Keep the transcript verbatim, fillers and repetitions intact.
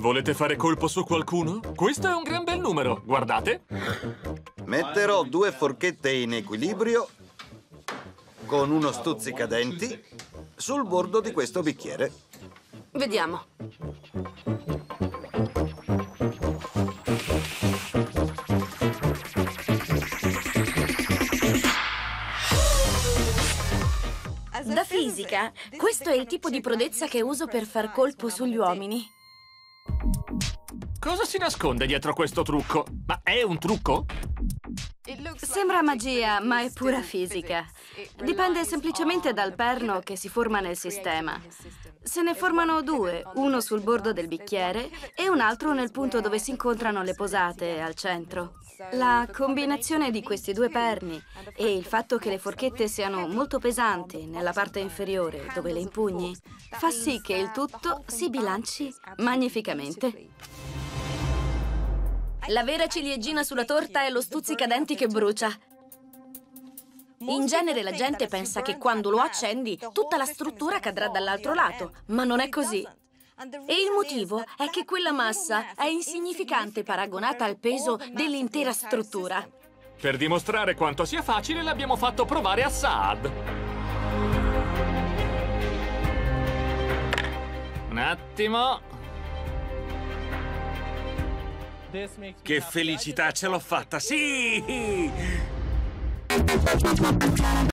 Volete fare colpo su qualcuno? Questo è un gran bel numero, guardate. Metterò due forchette in equilibrio con uno stuzzicadenti sul bordo di questo bicchiere. Vediamo. Da fisica, questo è il tipo di prodezza che uso per far colpo sugli uomini. Cosa si nasconde dietro questo trucco? Ma è un trucco? Sembra magia, ma è pura fisica. Dipende semplicemente dal perno che si forma nel sistema. Se ne formano due, uno sul bordo del bicchiere e un altro nel punto dove si incontrano le posate, al centro. La combinazione di questi due perni e il fatto che le forchette siano molto pesanti nella parte inferiore, dove le impugni, fa sì che il tutto si bilanci magnificamente. La vera ciliegina sulla torta è lo stuzzicadenti che brucia. In genere la gente pensa che quando lo accendi tutta la struttura cadrà dall'altro lato, ma non è così. E il motivo è che quella massa è insignificante paragonata al peso dell'intera struttura. Per dimostrare quanto sia facile l'abbiamo fatto provare a Saad. Un attimo. Che felicità, ce l'ho fatta, sì!